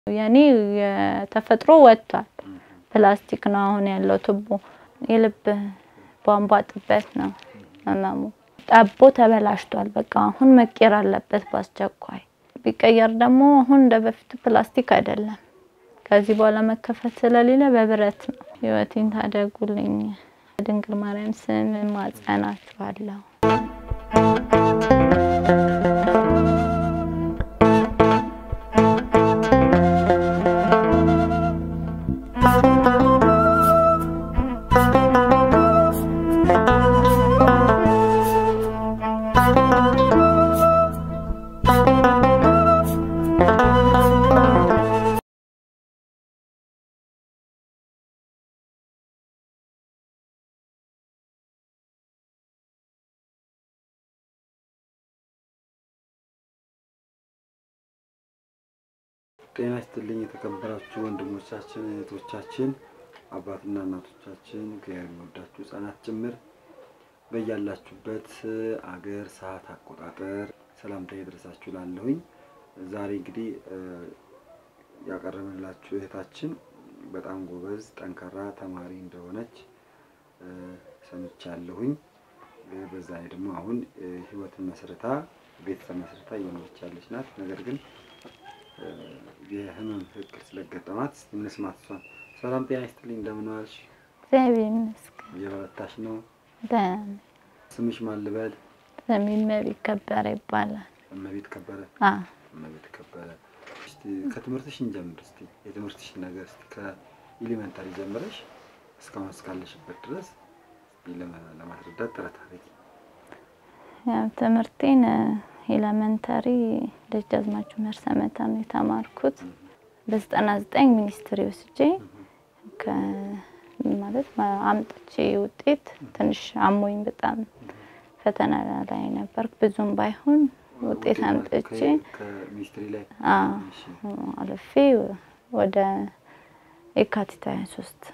ያኔ የተፈጥሮ ወጥቷል ፕላስቲክ ነው አሁን ያለው ቱቦ የልብ ቧንቧ ጥበት ነው አማሙ ጣቦ ተበላሽቷል በቃ አሁን መቀየር አለበት ባስቸኳይ ቢቀየር ደግሞ አሁን እንደበፊቱ ፕላስቲክ አይደለም ከዚህ በኋላ መከፈት ስለሌለ በብረት ነው ህይወቴን ታደጉልኝ ድንግል ማርያም ስም ማጸናችኋለሁ ጤና ይስጥልኝ የተከበራችሁ ወንድሞቻችን እህቶቻችን አባትና እናቶቻችን ከሚወዳችሁ ጻናት ጭምር በያላችሁበት አገር ሰዓት አቆጣጠር ሰላምታ ይድረሳችሁ ላለሁኝ ዛሬ እንግዲህ ያቀረብንላችሁ እህታችን በጣም ጎበዝ ጠንካራ ተማሪ እንደሆነች ሰምቻለሁኝ በዛ ላይ ደግሞ አሁን ህይወትን መስርታ ቤተሰብ መስርታ እየኖረች ያለች ናት ነገር ግን የህመም ፍቅር ስለገጠማት እንስማት ሷን ሰላም ጤና ይስጥልኝ እንደምን ዋልሽ እግዚአብሔር ይመስገን የበረታሽ ነው ደህና ስምሽ ማን ልበል ሰሚን መቤት ከበረ ይባላል መቤት ከበረ መቤት ከበረ እስቲ ከትምህርትሽ እንጀምር እስቲ የትምህርትሽ ነገር እስቲ ከኤሌመንታሪ ጀምረሽ እስካሁን እስካለሽበት ድረስ ለማስረዳት ጥረት አድርጊ ያው ትምህርቴን ኤሌመንታሪ ደጃዝማች ዑመር ሰመታ ነው የተማርኩት በ99 ሚኒስትሪ ወስጄ ማለት አምጥቼ ውጤት ትንሽ አሞኝ በጣም ፈተና ላይ ነበርኩ ብዙም ባይሆን ውጤት አምጥቼ ከሚኒስትሪ ላይ አለፌ ወደ የካቲት 23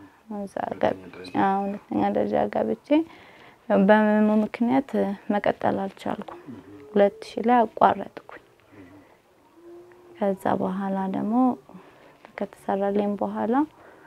ሁለተኛ ደረጃ ገብቼ በመሙ ምክንያት መቀጠል አልቻልኩም 2000 ላይ አቋረጥኩኝ ከዛ በኋላ ደግሞ ከተሰራልኝ በኋላ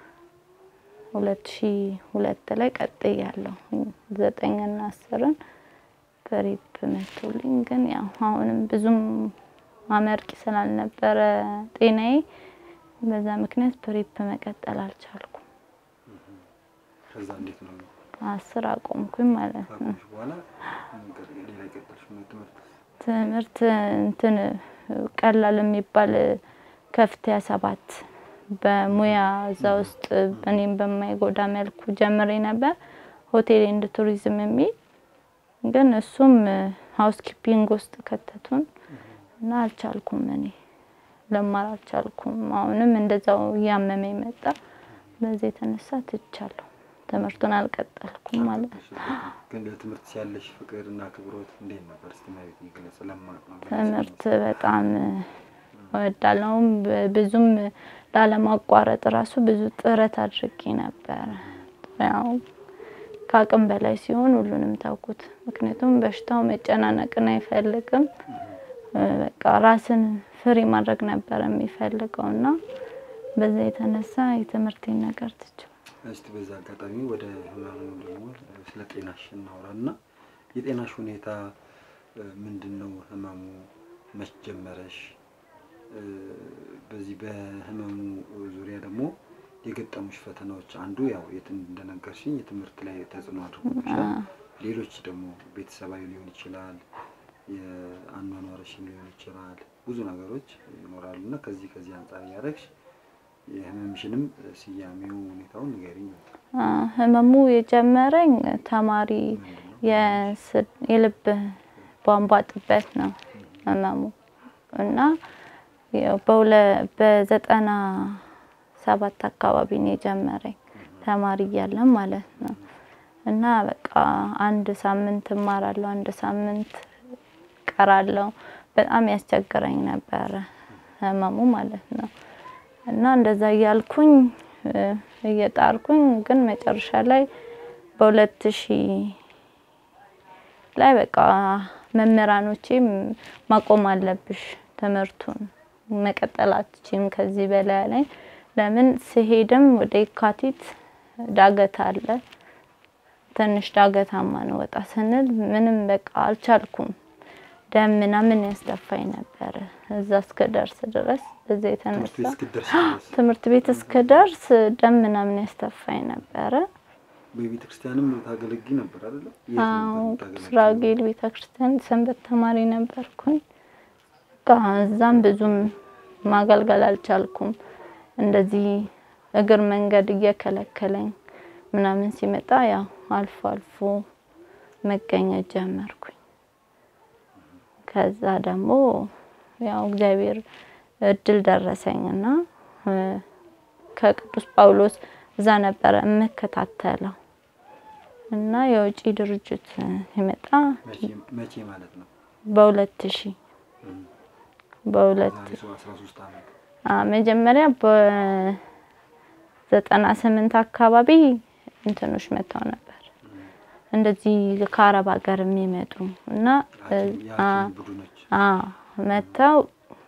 2002 ላይ ቀጥያለሁ 9 እና 10 በሪፕ መጥቶልኝ ግን ያው አሁንም ብዙም አመርቂ ስላልነበረ ጤናዬ በዛ ምክንያት በሪፕ መቀጠል አልቻልኩም ከዛ እንዴት ነው 10 አቆምኩኝ ማለት ነው በኋላ ሌላ ቀጥልሽ ትምህርት እንትን ቀላል የሚባል ከፍተኛ 7 በሙያ እዛ ውስጥ እኔም በማይጎዳ መልኩ ጀምሬ ነበር ሆቴል ኤንድ ቱሪዝም የሚል ግን እሱም ሃውስ ኪፒንግ ውስጥ ከተቱን እና አልቻልኩም እኔ ለማር አልቻልኩም አሁንም እንደዛው ያመመኝ መጣ በዚህ ተነሳ ትቻለሁ ትምህርቱን አልቀጠልኩም ማለት ግን ለትምህርት ያለሽ ፍቅርና ክብሮት እንዴት ነበር እስቲ ይገለጽ ለማቅ ነው ትምህርት በጣም ወዳለው ብዙም ላለማቋረጥ ራሱ ብዙ ጥረት አድርጌ ነበር ያው ካቅም በላይ ሲሆን ሁሉንም ታውቁት ምክንያቱም በሽታው መጨናነቅን አይፈልግም በቃ ራስን ፍሪ ማድረግ ነበር የሚፈልገውና በዛ የተነሳ የትምህርቴን ነገር ትቼው እስቲ በዛ አጋጣሚ ወደ ህመሙ ደግሞ ስለ ጤናሽ እናወራና የጤናሽ ሁኔታ ምንድነው ህመሙ መች ጀመረሽ በዚህ በህመሙ ዙሪያ ደግሞ የገጠሙሽ ፈተናዎች አንዱ ያው እንደነገርሽኝ የትምህርት ላይ ተጽዕኖ አድርጎብሻል ሌሎች ደግሞ ቤተሰባዊ ሊሆን ይችላል የአኗኗርሽ ሊሆን ይችላል ብዙ ነገሮች ይኖራሉና ከዚህ አንፃር ያረክሽ የህመምሽንም ሲያሜው ሁኔታውን ንገሪኝ ህመሙ የጀመረኝ ተማሪ የልብ ቧንቧ ጥበት ነው ህመሙ እና በ97 አካባቢ ነው የጀመረኝ ተማሪ ያለ ማለት ነው እና በቃ አንድ ሳምንት ማራለሁ አንድ ሳምንት ቀራለሁ በጣም ያስቸግረኝ ነበር ህመሙ ማለት ነው እና እንደዛ ያልኩኝ እየጣርኩኝ ግን መጨረሻ ላይ በ2000 ላይ በቃ መመራኖቼ ማቆም አለብሽ ትምህርቱን መቀጠል አትችይም ከዚህ በላይ ላይ ለምን ስሄድም ወደ የካቲት ዳገት አለ ትንሽ ዳገታማ ነው ወጣ ስንል ምንም በቃ አልቻልኩም ደምና ምን ያስደፋኝ ነበር እዛ እስከደርስ ድረስ እዚህ የተነሳ ትምህርት ቤት እስከደርስ ደምና ምን ያስደፋኝ ነበር በቤተክርስቲያንም ታገለግይ ነበር አይደል ስራጌል ቤተክርስቲያን ሰንበት ተማሪ ነበርኩኝ ከዛም ብዙም ማገልገል አልቻልኩም እንደዚህ እግር መንገድ እየከለከለኝ ምናምን ሲመጣ ያው አልፎ አልፎ መገኘት ጀመርኩኝ ከዛ ደግሞ ያው እግዚአብሔር እድል ደረሰኝና ከቅዱስ ጳውሎስ እዛ ነበር መከታተለው እና የውጪ ድርጅት ይመጣ መቼ ማለት ነው በ2000 13 አመት መጀመሪያ በ98 አካባቢ እንትኖች መጣው ነበር እንደዚህ ከአረብ ሀገር የሚመጡ እና መጣው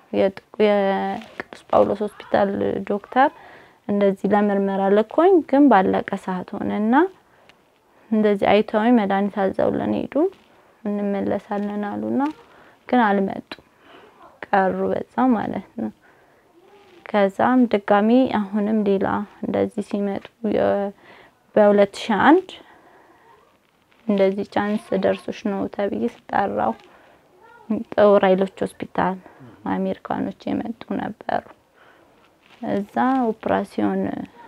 የቅዱስ ጳውሎስ ሆስፒታል ዶክተር እንደዚህ ለምርመራ ልኮኝ ግን ባለቀ ሰዓት ሆነና እንደዚህ አይተውኝ መድኃኒት አዘውልን ሄዱ እንመለሳለን አሉና ግን አልመጡ ቀሩ በዛው ማለት ነው ከዛም ድጋሚ አሁንም ሌላ እንደዚህ ሲመጡ በ2001 እንደዚህ ቻንስ ደርሶሽ ነው ተብዬ ስጠራው ጦር ኃይሎች ሆስፒታል አሜሪካኖች የመጡ ነበሩ እዛ ኦፕራሲዮን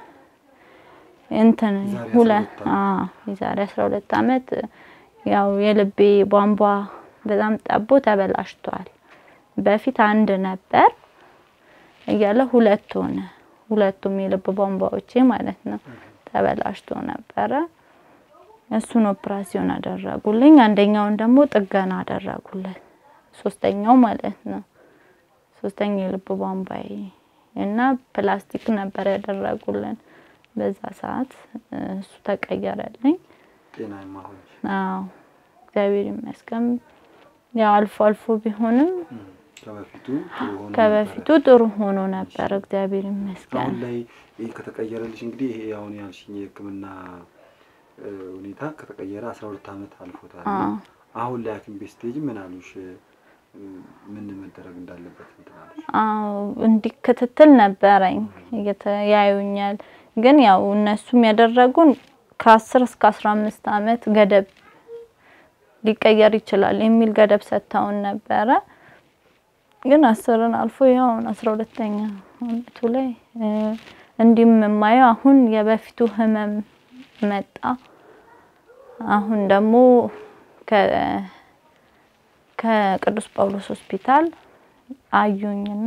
እንትን የዛሬ 12 አመት ያው የልቤ ቧንቧ በጣም ጠቦ ተበላሽቷል በፊት አንድ ነበር እያለ ሁለት ሆነ ሁለቱም የልብ ቧንቧዎቼ ማለት ነው ተበላሽቶ ነበር እሱን ኦፕራሲዮን አደረጉልኝ አንደኛውን ደግሞ ጥገና አደረጉልኝ ሶስተኛው ማለት ነው ሶስተኛው የልብ ቧንቧዬ እና ፕላስቲክ ነበር ያደረጉልን በዛ ሰዓት እሱ ተቀየረልኝ ጤናማ ሆንሽ እግዚአብሔር ይመስገን ያው አልፎ አልፎ ቢሆንም ከበፊቱ ጥሩ ሆኖ ነበር እግዚአብሔር ይመስገን አሁን ላይ ከተቀየረልሽ እንግዲህ ይሄ አሁን ያልሽኝ የህክምና ሁኔታ ከተቀየረ 12 አመት አልፎታል አሁን ላይ አክም ቤስቴጅ ምን አሉሽ ምን መደረግ እንዳለበት እንትናለሽ እንዲከተተል ነበርኝ ያዩኛል ግን ያው እነሱም ያደረጉን ከ10 እስከ 15 አመት ገደብ ሊቀየር ይችላል የሚል ገደብ ሰጣውን ነበር ግን 10ን አልፎ ያው 12ኛ አመቱ ላይ እንዲም ማየው አሁን የበፊቱ ህመም መጣ አሁን ደግሞ ከቅዱስ ጳውሎስ ሆስፒታል አዩኝና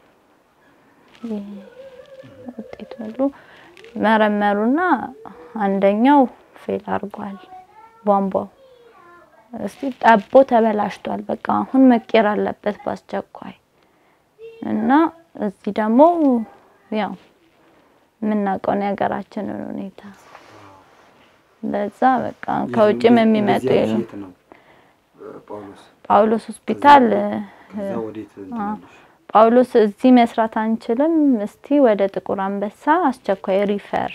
ወጥቷሉ መረመሩና አንደኛው ፌል አርጓል ቧንቧው እስቲ ጠቦ ተበላሽቷል በቃ አሁን መቀየር አለበት ባስቸኳይ እና እዚህ ደግሞ ያው ምናቀው ነገራችን ሁኔታ ለዛ በቃ ከውጭም የሚመጡ ነው ጳውሎስ ሆስፒታል ጳውሎስ እዚህ መስራት አንችልም እስቲ ወደ ጥቁር አንበሳ አስቸኳይ ሪፈር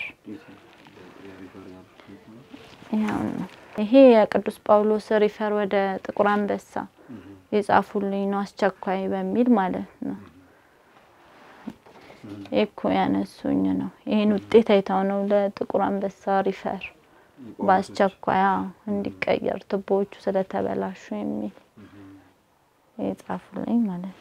ይሄ የቅዱስ ጳውሎስ ሪፈር ወደ ጥቁር አንበሳ ይጻፉልኝ ነው አስቸኳይ በሚል ማለት ነው እኮ ያነሱኝ ነው ይሄን ውጤት አይታው ነው ለጥቁር አንበሳ ሪፈር ባስቸኳይ እንዲቀየር ትቦቹ ስለተበላሹ የሚል ይጻፉልኝ ማለት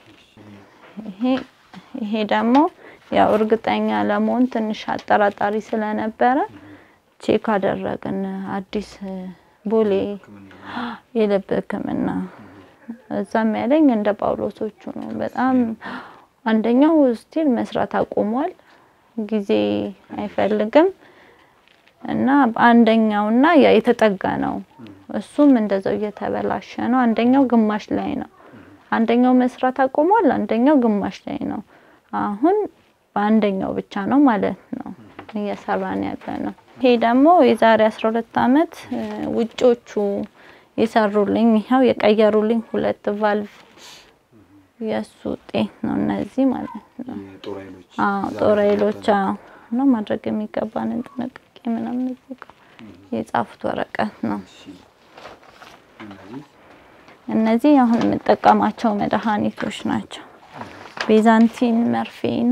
ይሄ ደግሞ ያው እርግጠኛ ለመሆን ትንሽ አጠራጣሪ ስለነበረ ቼክ አደረግን አዲስ ቦሌ የልብ ህክምና እዛም ያለኝ እንደ ጳውሎሶቹ ነው በጣም አንደኛው ስቲል መስራት አቆሟል ጊዜ አይፈልግም እና አንደኛውና ያ የተጠጋ ነው እሱም እንደዛው እየተበላሸ ነው አንደኛው ግማሽ ላይ ነው አንደኛው መስራት አቆሟል አንደኛው ግማሽ ላይ ነው አሁን በአንደኛው ብቻ ነው ማለት ነው እየሰራን ያለ ነው ይሄ ደግሞ የዛሬ 12 አመት ውጮቹ የሰሩልኝ ይሄው የቀየሩልኝ ሁለት ቫልቭ የሱ ጤት ነው እነዚህ ማለት ነው የጦራይሎች ጦራይሎች ነው ማድረግ የሚገባንን ጥንቃቄ ምናምን የጻፉት ወረቀት ነው እነዚህ አሁን የምጠቀማቸው መድኃኒቶች ናቸው ቤዛንቲን መርፌና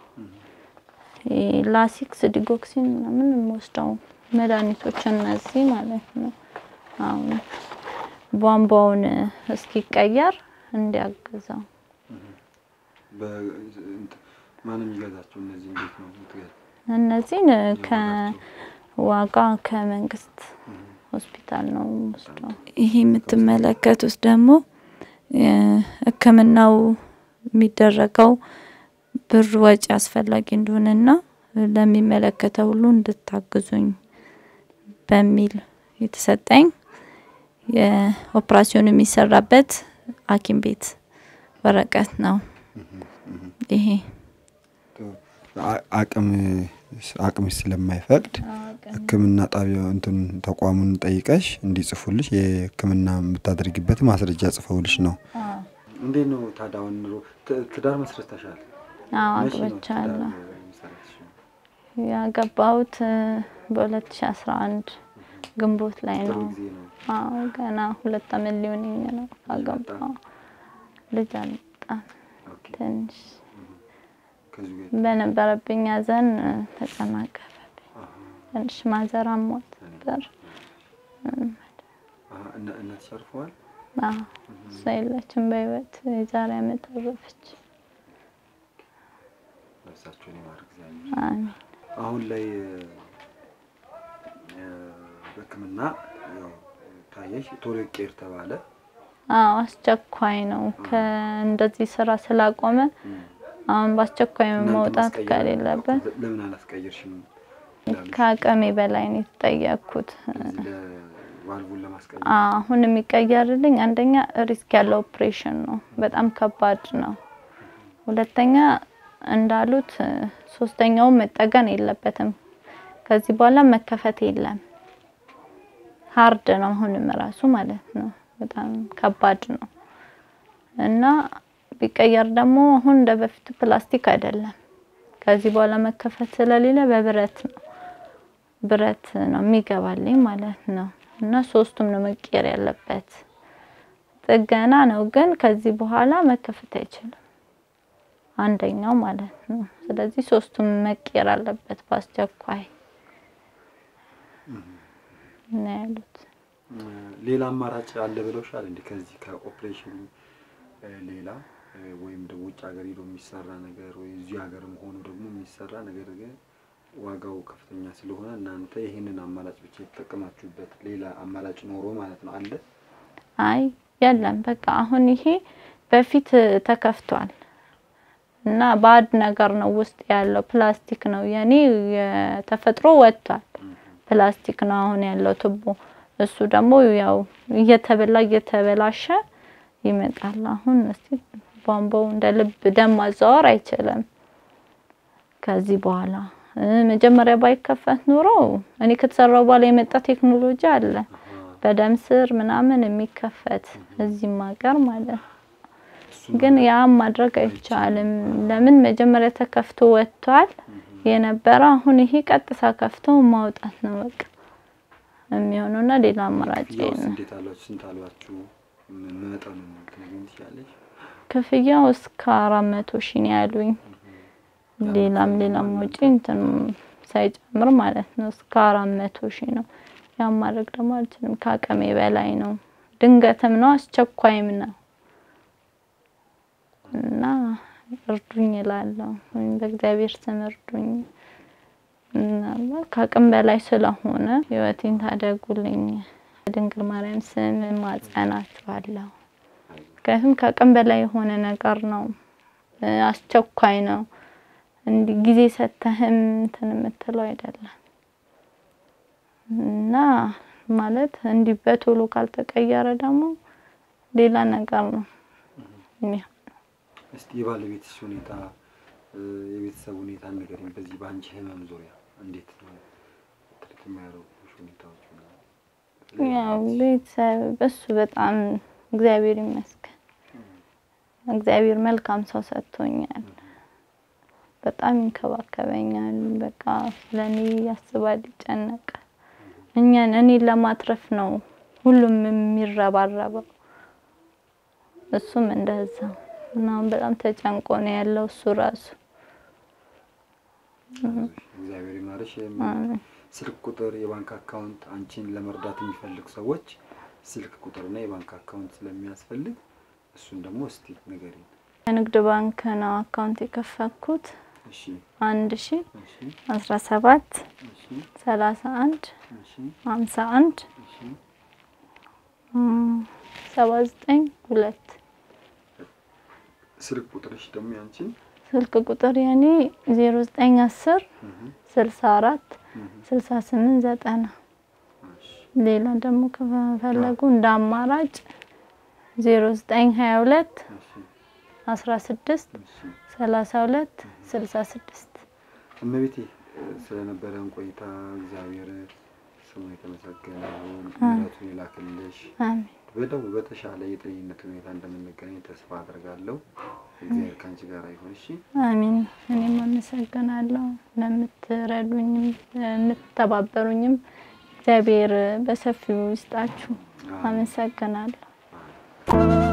ላሲክስ ዲጎክሲን ምናምን ወስደው መድኃኒቶች እነዚህ ማለት ነው አሁን ቧንቧውን እስኪቀየር እንዲያግዘው ማንም ይገዛቸው እነዚህ እንዴት ነው የምትገዛው እነዚህን ከዋጋ ከመንግስት ሆስፒታል ነው ወስደው ይሄ የምትመለከቱት ደግሞ ህክምናው የሚደረገው ብር ወጪ አስፈላጊ እንደሆነና ለሚመለከተው ሁሉ እንድታግዙኝ በሚል የተሰጠኝ የኦፕራሲዮን የሚሰራበት ሐኪም ቤት ወረቀት ነው ይሄ አቅም ስለማይፈቅድ ህክምና ጣቢያው እንትን ተቋሙን ጠይቀሽ እንዲጽፉልሽ የህክምና የምታደርጊበት ማስረጃ ጽፈውልሽ ነው እንዴ ነው ታዳውን ኑሮ ትዳር መስርተሻል አግብቻለሁ ያገባሁት በ2011 ግንቦት ላይ ነው ገና 2 አመት ሊሆነኝ ነው አገባሁ ልጅ አልጣ ትንሽ በነበረብኝ ያዘን ተጨናቀፈብኝ ትንሽ ማዘራም ሞት ነበር እና ተሰርፏል ሳይለችም በህይወት የዛሬ አመት አረፈች ነፍሳቸውን ይማርክ እግዚአብሔር አሜን አሁን ላይ በህክምና ታየሽ ቶሎ ቄር ተባለ አስቸኳይ ነው ከእንደዚህ ስራ ስላቆመ አሁን ባስቸኳይ መውጣት ከሌለበት ለምን አላስቀየርሽም ከአቅሜ በላይ ነው የተጠየቅኩት ዋልቡን ለማስቀየር አሁን የሚቀየርልኝ አንደኛ ሪስክ ያለው ኦፕሬሽን ነው በጣም ከባድ ነው ሁለተኛ እንዳሉት ሶስተኛው መጠገን የለበትም ከዚህ በኋላ መከፈት የለም ሃርድ ነው አሁንም ራሱ ማለት ነው በጣም ከባድ ነው እና ቢቀየር ደግሞ አሁን እንደበፊቱ ፕላስቲክ አይደለም ከዚህ በኋላ መከፈት ስለሌለ ብረት ነው የሚገባልኝ ማለት ነው እና ሶስቱም ነው መቀየር ያለበት ጥገና ነው ግን ከዚህ በኋላ መከፈት አይችልም አንደኛው ማለት ነው ስለዚህ ሶስቱም መቀየር አለበት በአስቸኳይ ነውት ሌላ አማራጭ አለ ብለውሻል እንዴ ከዚህ ከኦፕሬሽን ሌላ ወይም ደግሞ ውጭ ሀገር ሄዶ የሚሰራ ነገር ወይ እዚህ ሀገርም ሆኖ ደግሞ የሚሰራ ነገር ግን ዋጋው ከፍተኛ ስለሆነ እናንተ ይሄንን አማራጭ ብቻ ተጠቀማችሁበት ሌላ አማራጭ ኖሮ ማለት ነው አለ አይ የለም በቃ አሁን ይሄ በፊት ተከፍቷል እና ባድ ነገር ነው ውስጥ ያለው ፕላስቲክ ነው ያኔ የተፈጥሮ ወጥቷል ፕላስቲክ ነው አሁን ያለው ቱቦ እሱ ደግሞ ያው እየተበላሸ ይመጣል አሁን እስቲ ቧንቧው እንደ ልብ ደም ማዛወር አይችልም ከዚህ በኋላ መጀመሪያ ባይከፈት ኖሮ እኔ ከተሰራው በኋላ የመጣ ቴክኖሎጂ አለ በደም ስር ምናምን የሚከፈት እዚህ ማቀር ማለት ግን ያ ማድረግ አይቻልም ለምን መጀመሪያ ተከፍቶ ወጥቷል የነበረ አሁን ይሄ ቀጥታ ከፍቶ ማውጣት ነው በቃ የሚሆነውና ሌላ አማራጭ ነው እንዴት አላችሁ ስንት አሏችሁ መጠኑ ትነግሪኝ ትችላለሽ ከፍያው እስከ 400 ሺህ ነው ያሉኝ ሌላም ወጪ እንትን ሳይጨምር ማለት ነው እስከ 400 ሺህ ነው ያ ማድረግ ደግሞ አልችልም ከአቅሜ በላይ ነው ድንገትም ነው አስቸኳይም ነው እና እርዱኝ እላለሁ በእግዚአብሔር ስም እርዱኝ እና ከአቅም በላይ ስለሆነ ህይወቴን ታደጉልኝ ድንግል ማርያም ስም ማጸናችኋለሁ ከህም ከአቅም በላይ የሆነ ነገር ነው አስቸኳይ ነው እንዲ ጊዜ ሰተህም እንትን የምትለው አይደለም እና ማለት እንዲ በቶሎ ካልተቀየረ ደግሞ ሌላ ነገር ነው እስቲ የባለቤትሽ ሁኔታ የቤተሰብ ሁኔታ ንገሪኝ በዚህ ባንቺ ህመም ዙሪያ እንዴት ነው ተከማያለው ሁኔታዎች ነው ያው ቤተሰብ በሱ በጣም እግዚአብሔር ይመስገን እግዚአብሔር መልካም ሰው ሰጥቶኛል በጣም ይንከባከበኛል በቃ ለኔ ያስባል ይጨነቃል እኔ ለማትረፍ ነው ሁሉም የሚረባረበው እሱም እንደዛ እና በጣም ተጨንቆ ነው ያለው እሱ ራሱ እግዚአብሔር ይማርሽ ስልክ ቁጥር የባንክ አካውንት አንቺን ለመርዳት የሚፈልጉ ሰዎች ስልክ ቁጥርና የባንክ አካውንት ስለሚያስፈልግ እሱን ደግሞ እስቲ ንገሪኝ የንግድ ባንክ ነው አካውንት የከፈትኩት እሺ 1000 17 31 51 79 ስልክ ቁጥርሽ ደግሞ ያንቺን ስልክ ቁጥር ያኔ 0910 64 68 90 ሌላ ደግሞ ከፈለጉ እንደ አማራጭ 0922 16 32 66 እመቤቴ ስለነበረን ቆይታ እግዚአብሔር ስሙ የተመሰገነ ይሁን ምሕረቱ ይላክልሽ አሜን በደንብ በተሻለ የጤንነት ሁኔታ እንደምንገናኝ ተስፋ አደርጋለሁ እግዚአብሔር ካንቺ ጋር ይሁን እሺ አሜን እኔም አመሰግናለሁ ለምትረዱኝ ለምትተባበሩኝም እግዚአብሔር በሰፊው ይስጣችሁ አመሰግናለሁ